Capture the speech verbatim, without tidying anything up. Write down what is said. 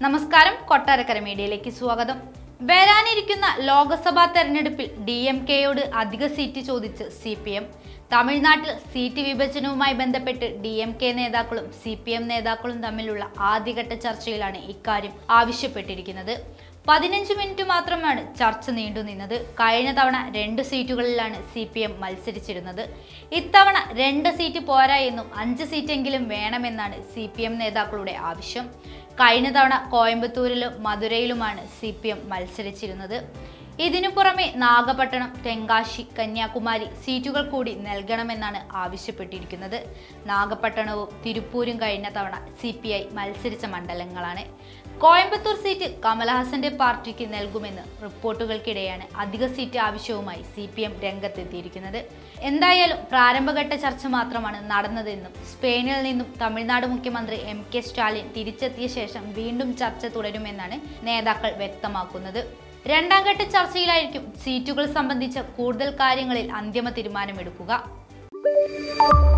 നമസ്കാരം, കൊട്ടാരക്കര മീഡിയയിലേക്ക് സ്വാഗതം. വരാനിരിക്കുന്ന ലോക്സഭാ തെരഞ്ഞെടുപ്പിൽ ഡി എം കെയോട് അധിക സീറ്റ് ചോദിച്ച് സി പി എം. തമിഴ്നാട്ടിൽ സീറ്റ് വിഭജനവുമായി ബന്ധപ്പെട്ട് ഡി എം കെ നേതാക്കളും സി പി എം നേതാക്കളും തമ്മിലുള്ള ആദ്യഘട്ട ചർച്ചയിലാണ് ഇക്കാര്യം ആവശ്യപ്പെട്ടിരിക്കുന്നത്. പതിനഞ്ച് മിനിറ്റ് മാത്രമാണ് ചർച്ച നീണ്ടുനിന്നത്. കഴിഞ്ഞ തവണ രണ്ട് സീറ്റുകളിലാണ് സി പി എം മത്സരിച്ചിരുന്നത്. ഇത്തവണ രണ്ട് സീറ്റ് പോരാ എന്നും അഞ്ച് സീറ്റെങ്കിലും വേണമെന്നാണ് സി പി എം നേതാക്കളുടെ ആവശ്യം. കഴിഞ്ഞ തവണ കോയമ്പത്തൂരിലും മധുരയിലുമാണ് സി പി എം മത്സരിച്ചിരുന്നത്. ഇതിനു പുറമെ നാഗപട്ടണം, തെങ്കാശി, കന്യാകുമാരി സീറ്റുകൾ കൂടി നൽകണമെന്നാണ് ആവശ്യപ്പെട്ടിരിക്കുന്നത്. നാഗപട്ടണവും തിരുപ്പൂരും കഴിഞ്ഞ തവണ സി പി ഐ മത്സരിച്ച മണ്ഡലങ്ങളാണ്. കോയമ്പത്തൂർ സീറ്റ് കമൽഹാസന്റെ പാർട്ടിക്ക് നൽകുമെന്ന് റിപ്പോർട്ടുകൾക്കിടെയാണ് അധിക സീറ്റ് ആവശ്യവുമായി സി പി എം രംഗത്തെത്തിയിരിക്കുന്നത്. എന്തായാലും പ്രാരംഭഘട്ട ചർച്ച മാത്രമാണ് നടന്നതെന്നും സ്പെയിനിൽ നിന്നും തമിഴ്നാട് മുഖ്യമന്ത്രി എം കെ സ്റ്റാലിൻ തിരിച്ചെത്തിയ ശേഷം വീണ്ടും ചർച്ച തുടരുമെന്നാണ് നേതാക്കൾ വ്യക്തമാക്കുന്നത്. രണ്ടാം ഘട്ട ചർച്ചയിലായിരിക്കും സീറ്റുകൾ സംബന്ധിച്ച കൂടുതൽ കാര്യങ്ങളിൽ അന്തിമ തീരുമാനമെടുക്കുക.